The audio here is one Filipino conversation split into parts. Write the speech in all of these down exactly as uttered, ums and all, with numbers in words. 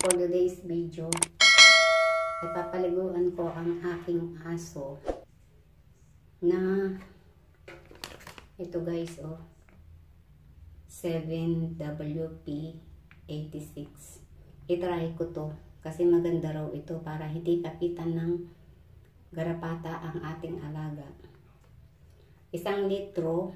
for today's video ay papaliguan ko ang aking aso na ito guys, oh, seven W P eighty-six. I-try ko to kasi maganda raw ito para hindi kapitan ng garapata ang ating alaga. Isang litro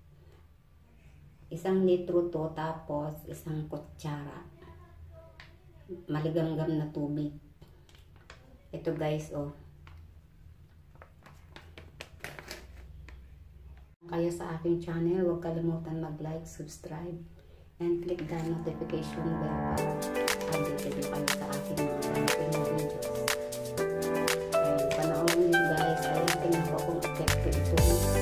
isang litro to, tapos isang kutsara maligamgam na tubig. Ito guys, oh. Kaya sa aking channel, huwag kalimutan mag-like, subscribe, and click the notification bell para updated kayo sa aking mga ganitong videos. And panoorin nyo guys, ay tingnan ko kung effective ito.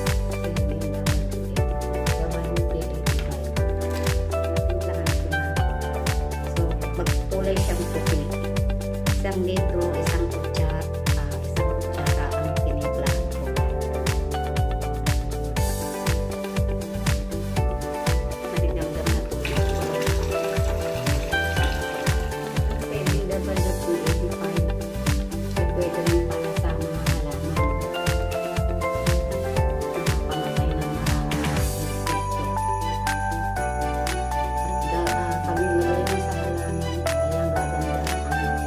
Isang litro, isang kutsara, uh, isang kutsara ang tinimplahan ko. Maligamgam na tubig. Kasi hindi dapat na two eighty-five. Ay pwede rin para sa mga halaman. Pamatay ng maraming insecto. Pag nilagay mo sa halaman, ayan gaganda ang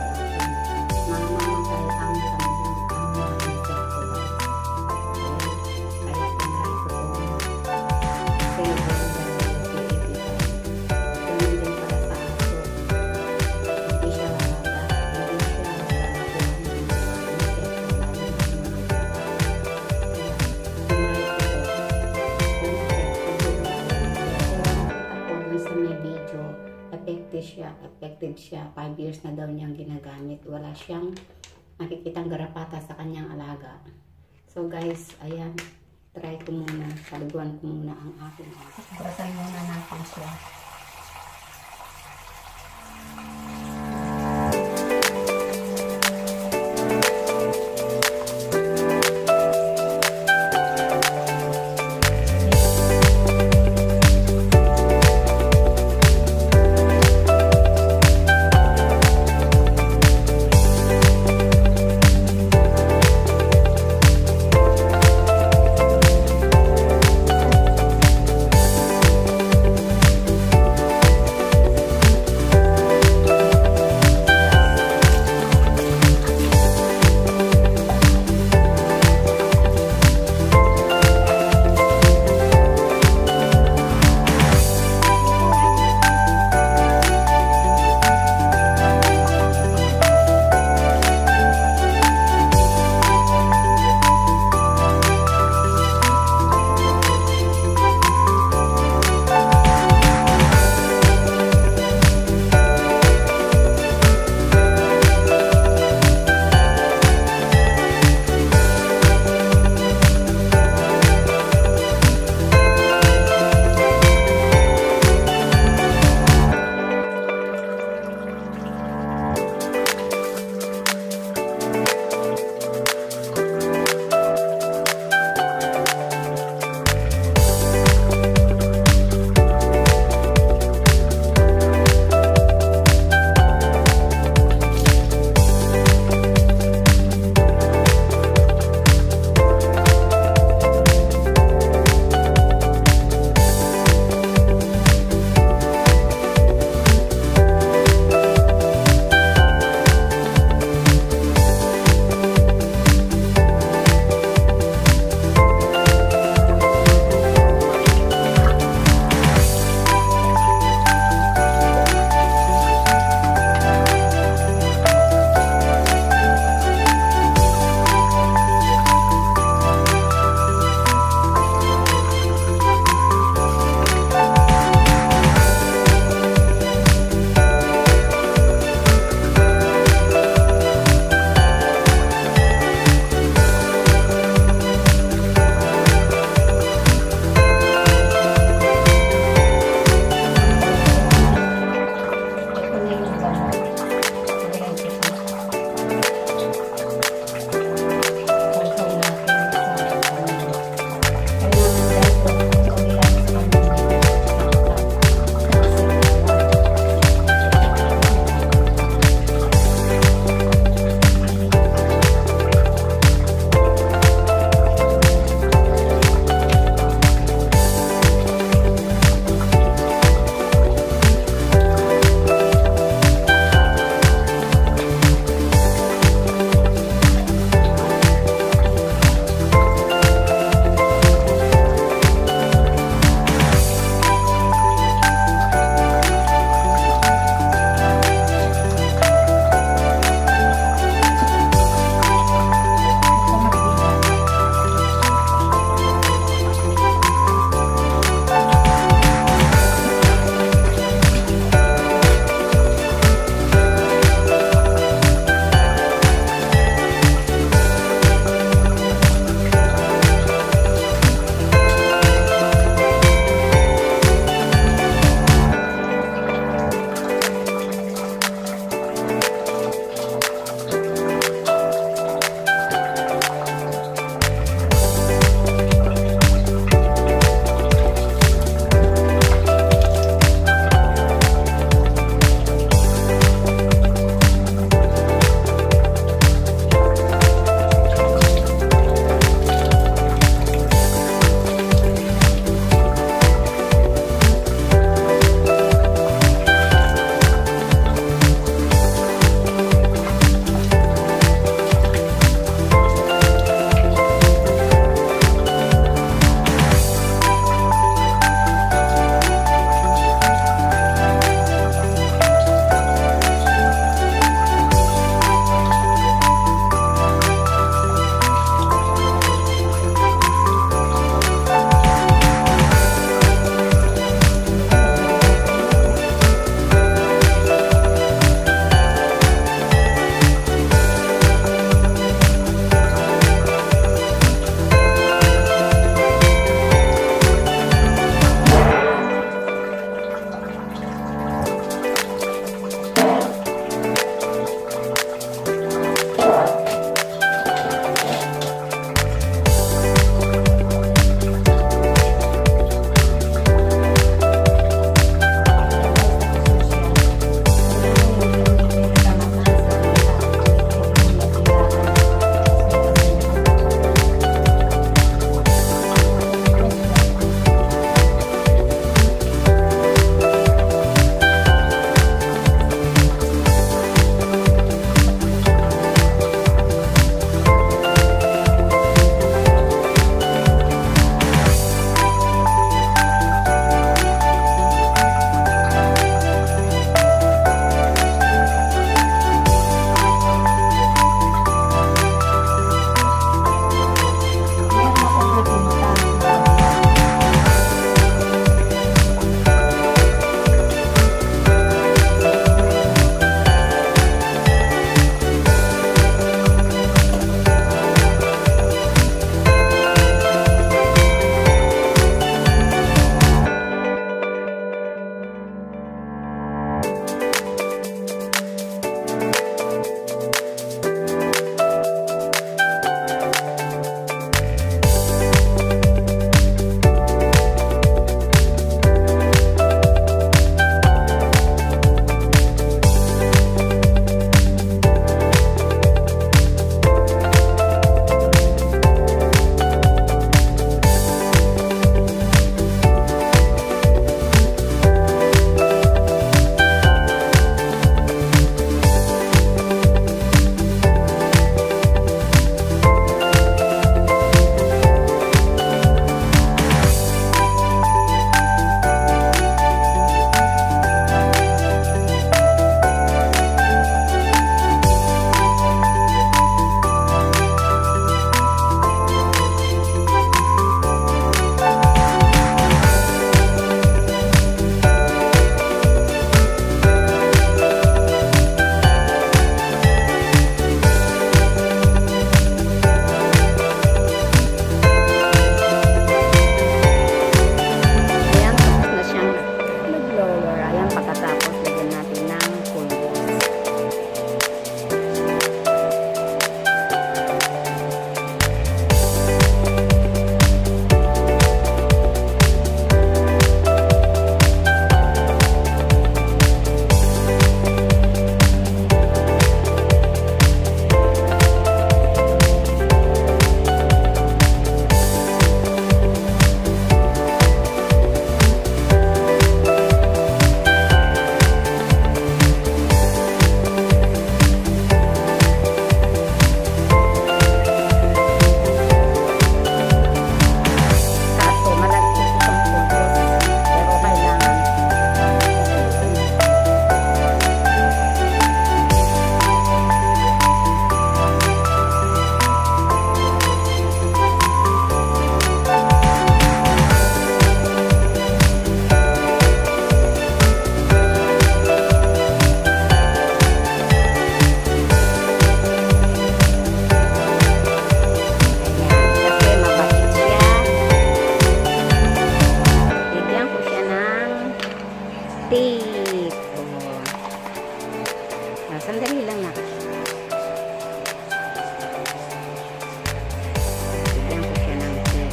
siya, effective siya. five years na daw niyang ginagamit. Wala siyang makikitang garapata sa kanyang alaga. So guys, ayan, try ko muna. Paliguan ko muna ang aking aso. Brasan muna natin siya. Sandali lang na. Bigyan ko siya ng tip.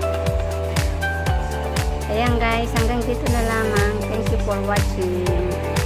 Ayan guys, hanggang dito na lamang. Thank you for watching.